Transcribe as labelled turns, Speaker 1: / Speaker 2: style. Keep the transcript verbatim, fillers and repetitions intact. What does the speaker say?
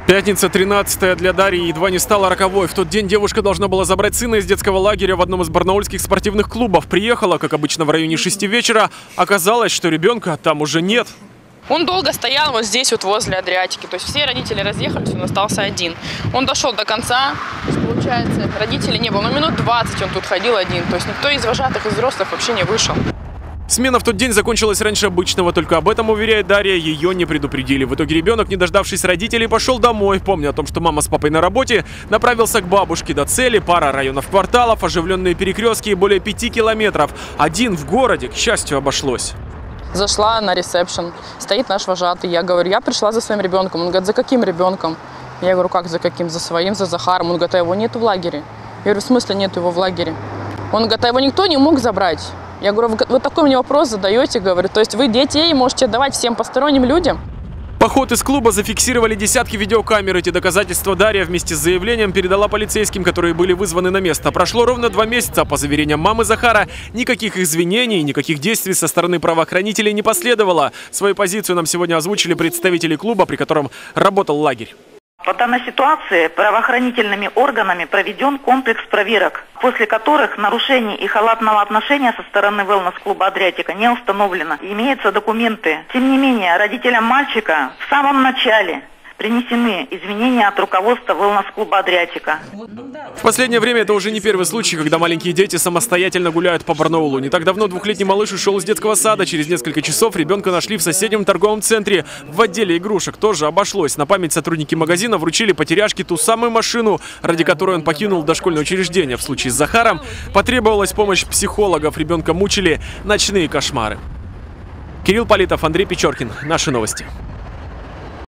Speaker 1: Пятница тринадцатая для Дарьи едва не стала роковой. В тот день девушка должна была забрать сына из детского лагеря в одном из барнаульских спортивных клубов. Приехала, как обычно, в районе шести вечера. Оказалось, что ребенка там уже нет.
Speaker 2: Он долго стоял вот здесь вот возле Адриатики. То есть все родители разъехались, он остался один. Он дошел до конца. То есть, получается, родителей не было. Но минут двадцать он тут ходил один. То есть никто из вожатых, из взрослых вообще не вышел.
Speaker 1: Смена в тот день закончилась раньше обычного, только об этом, уверяет Дарья, ее не предупредили. В итоге ребенок, не дождавшись родителей, пошел домой. Помня о том, что мама с папой на работе, направился к бабушке. До цели пара районов кварталов, оживленные перекрестки и более пяти километров. Один в городе, к счастью, обошлось.
Speaker 2: Зашла на ресепшн, стоит наш вожатый. Я говорю, я пришла за своим ребенком. Он говорит, за каким ребенком? Я говорю, как за каким? За своим, за Захаром. Он говорит, а его нету в лагере. Я говорю, в смысле нету его в лагере? Он говорит, а его никто не мог забрать. Я говорю, вы такой мне вопрос задаете, говорю, то есть вы детей можете давать всем посторонним людям?
Speaker 1: Поход из клуба зафиксировали десятки видеокамер. Эти доказательства Дарья вместе с заявлением передала полицейским, которые были вызваны на место. Прошло ровно два месяца. По заверениям мамы Захара, никаких извинений, никаких действий со стороны правоохранителей не последовало. Свою позицию нам сегодня озвучили представители клуба, при котором работал лагерь.
Speaker 3: По данной ситуации правоохранительными органами проведен комплекс проверок, после которых нарушений и халатного отношения со стороны wellness-клуба «Адриатика» не установлено. Имеются документы. Тем не менее, родителям мальчика в самом начале принесены извинения от руководства wellness-клуба «Адриатика».
Speaker 1: В последнее время это уже не первый случай, когда маленькие дети самостоятельно гуляют по Барнаулу. Не так давно двухлетний малыш ушел из детского сада. Через несколько часов ребенка нашли в соседнем торговом центре. В отделе игрушек тоже обошлось. На память сотрудники магазина вручили потеряшке ту самую машину, ради которой он покинул дошкольное учреждение. В случае с Захаром потребовалась помощь психологов. Ребенка мучили ночные кошмары. Кирилл Политов, Андрей Печоркин. Наши новости.